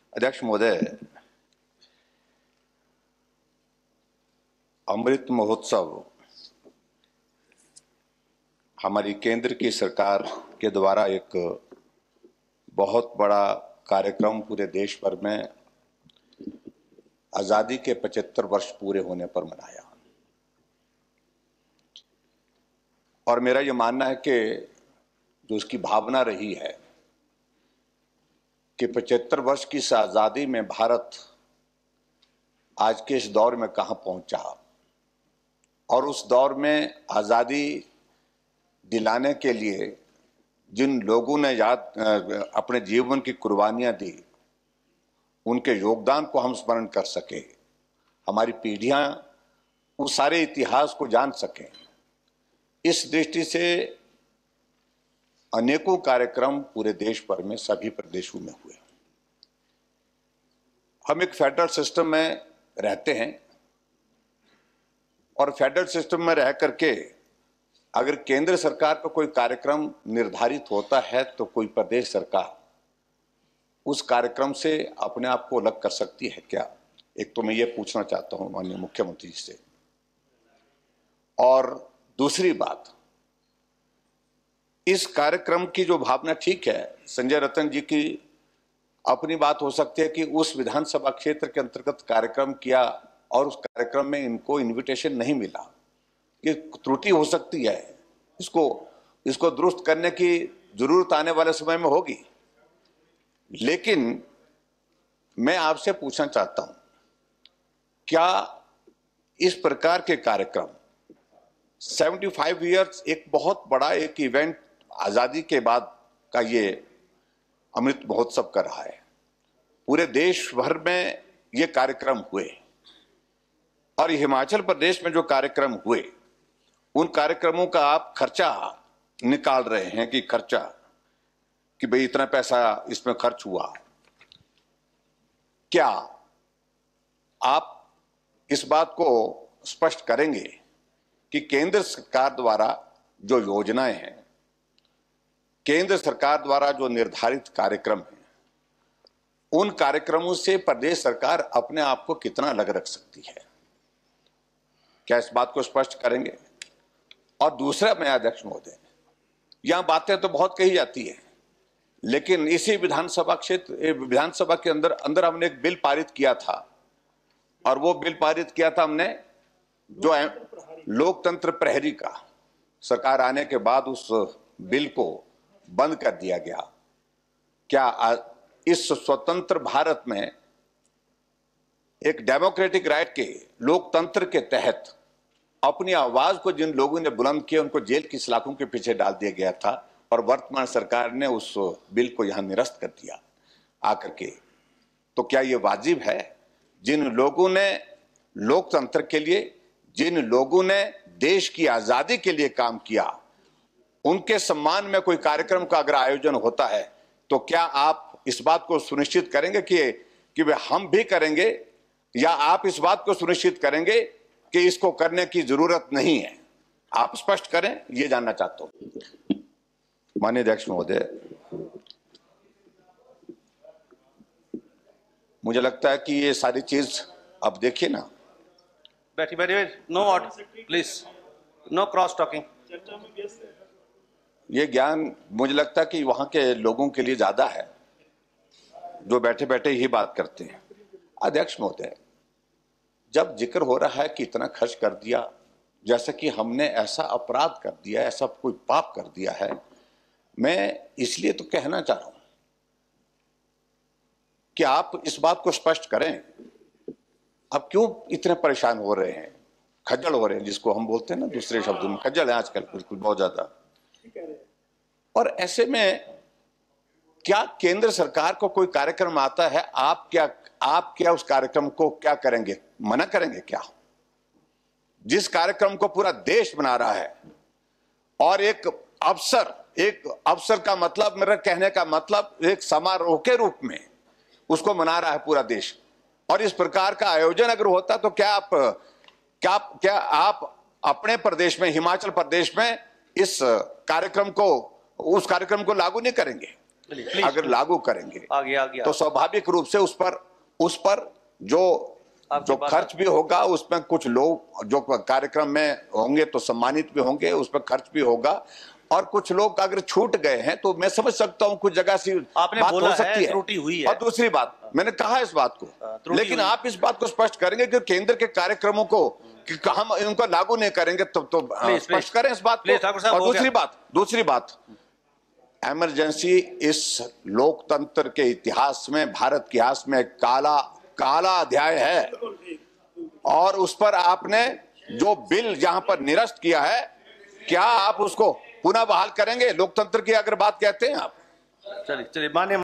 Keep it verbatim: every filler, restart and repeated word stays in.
अध्यक्ष महोदय, अमृत महोत्सव हमारी केंद्र की सरकार के द्वारा एक बहुत बड़ा कार्यक्रम पूरे देश भर में आजादी के पचहत्तर वर्ष पूरे होने पर मनाया। और मेरा ये मानना है कि जो उसकी भावना रही है कि पचहत्तर वर्ष की इस आजादी में भारत आज के इस दौर में कहां पहुंचा और उस दौर में आजादी दिलाने के लिए जिन लोगों ने याद अपने जीवन की कुर्बानियां दी, उनके योगदान को हम स्मरण कर सके, हमारी पीढ़ियां उस सारे इतिहास को जान सकें। इस दृष्टि से अनेकों कार्यक्रम पूरे देश भर में सभी प्रदेशों में हुए। हम एक फेडरल सिस्टम में रहते हैं और फेडरल सिस्टम में रह करके अगर केंद्र सरकार का कोई कार्यक्रम निर्धारित होता है तो कोई प्रदेश सरकार उस कार्यक्रम से अपने आप को अलग कर सकती है क्या? एक तो मैं ये पूछना चाहता हूं माननीय मुख्यमंत्री से। और दूसरी बात, इस कार्यक्रम की जो भावना ठीक है, संजय रतन जी की अपनी बात हो सकती है कि उस विधानसभा क्षेत्र के अंतर्गत कार्यक्रम किया और उस कार्यक्रम में इनको इनविटेशन नहीं मिला, ये त्रुटि हो सकती है। इसको इसको दुरुस्त करने की जरूरत आने वाले समय में होगी। लेकिन मैं आपसे पूछना चाहता हूं, क्या इस प्रकार के कार्यक्रम पचहत्तर इयर्स एक बहुत बड़ा एक इवेंट आजादी के बाद का ये अमृत महोत्सव कर रहा है, पूरे देश भर में ये कार्यक्रम हुए और हिमाचल प्रदेश में जो कार्यक्रम हुए उन कार्यक्रमों का आप खर्चा निकाल रहे हैं कि खर्चा कि भाई इतना पैसा इसमें खर्च हुआ। क्या आप इस बात को स्पष्ट करेंगे कि केंद्र सरकार द्वारा जो योजनाएं हैं, केंद्र सरकार द्वारा जो निर्धारित कार्यक्रम हैं, उन कार्यक्रमों से प्रदेश सरकार अपने आप को कितना अलग रख सकती है? क्या इस बात को स्पष्ट करेंगे? और दूसरा, मैं अध्यक्ष महोदय, यहां बातें तो बहुत कही जाती है, लेकिन इसी विधानसभा क्षेत्र विधानसभा के अंदर अंदर हमने एक बिल पारित किया था और वो बिल पारित किया था हमने जो लोकतंत्र प्रहरी का। सरकार आने के बाद उस बिल को बंद कर दिया गया। क्या इस स्वतंत्र भारत में एक डेमोक्रेटिक राइट के लोकतंत्र के तहत अपनी आवाज को जिन लोगों ने बुलंद किया उनको जेल की सलाखों के पीछे डाल दिया गया था और वर्तमान सरकार ने उस बिल को यहां निरस्त कर दिया आकर के? तो क्या यह वाजिब है? जिन लोगों ने लोकतंत्र के लिए, जिन लोगों ने देश की आजादी के लिए काम किया, उनके सम्मान में कोई कार्यक्रम का अगर आयोजन होता है तो क्या आप इस बात को सुनिश्चित करेंगे कि कि वे हम भी करेंगे, या आप इस बात को सुनिश्चित करेंगे कि इसको करने की जरूरत नहीं है? आप स्पष्ट करें, ये जानना चाहता हूं। माननीय अध्यक्ष महोदय, मुझे लगता है कि ये सारी चीज अब देखिए ना। बैठी बैठी no order please, no cross talking. ये ज्ञान मुझे लगता है कि वहां के लोगों के लिए ज्यादा है जो बैठे बैठे ही बात करते हैं। अध्यक्ष महोदय, जब जिक्र हो रहा है कि इतना खर्च कर दिया, जैसे कि हमने ऐसा अपराध कर दिया, ऐसा कोई पाप कर दिया है, मैं इसलिए तो कहना चाह रहा हूं कि आप इस बात को स्पष्ट करें। अब क्यों इतने परेशान हो रहे हैं, खज्जल हो रहे हैं, जिसको हम बोलते हैं ना दूसरे शब्दों में, खज्जल है आजकल बिल्कुल बहुत ज्यादा। और ऐसे में क्या केंद्र सरकार को कोई कार्यक्रम आता है, आप क्या आप क्या उस कार्यक्रम को क्या करेंगे? मना करेंगे क्या? जिस कार्यक्रम को पूरा देश बना रहा है और एक अवसर एक अवसर का मतलब, मेरा कहने का मतलब एक समारोह के रूप में उसको मना रहा है पूरा देश, और इस प्रकार का आयोजन अगर होता तो क्या आप क्या क्या आप अपने प्रदेश में, हिमाचल प्रदेश में, इस कार्यक्रम को उस कार्यक्रम को लागू नहीं करेंगे? चलिए, please, अगर please. लागू करेंगे आगे आगे तो स्वाभाविक रूप से उस पर उस पर जो आपकी जो बात- खर्च भी होगा उसमें कुछ लोग जो कार्यक्रम में होंगे तो सम्मानित भी होंगे, उस पर खर्च भी होगा, और कुछ लोग अगर छूट गए हैं तो मैं समझ सकता हूं कुछ जगह से आपने बात बोला हो सकती है, है, त्रुटि हुई है। और दूसरी बात मैंने कहा इस बात को, त्रुटि लेकिन हुई। आप इस बात को स्पष्ट करेंगे कि केंद्र के कार्यक्रमों को कि हम इनको लागू नहीं करेंगे तो, तो Please, स्पष्ट please. करें इस बात Please, को। ठाकुर साहब, और हो दूसरी गया। बात दूसरी बात इमरजेंसी इस लोकतंत्र के इतिहास में, भारत के इतिहास में एक काला काला अध्याय है, और उस पर आपने जो बिल जहां पर निरस्त किया है, क्या आप उसको पुनः बहाल करेंगे? लोकतंत्र की अगर बात कहते हैं आप। चलिए चलिए मान्य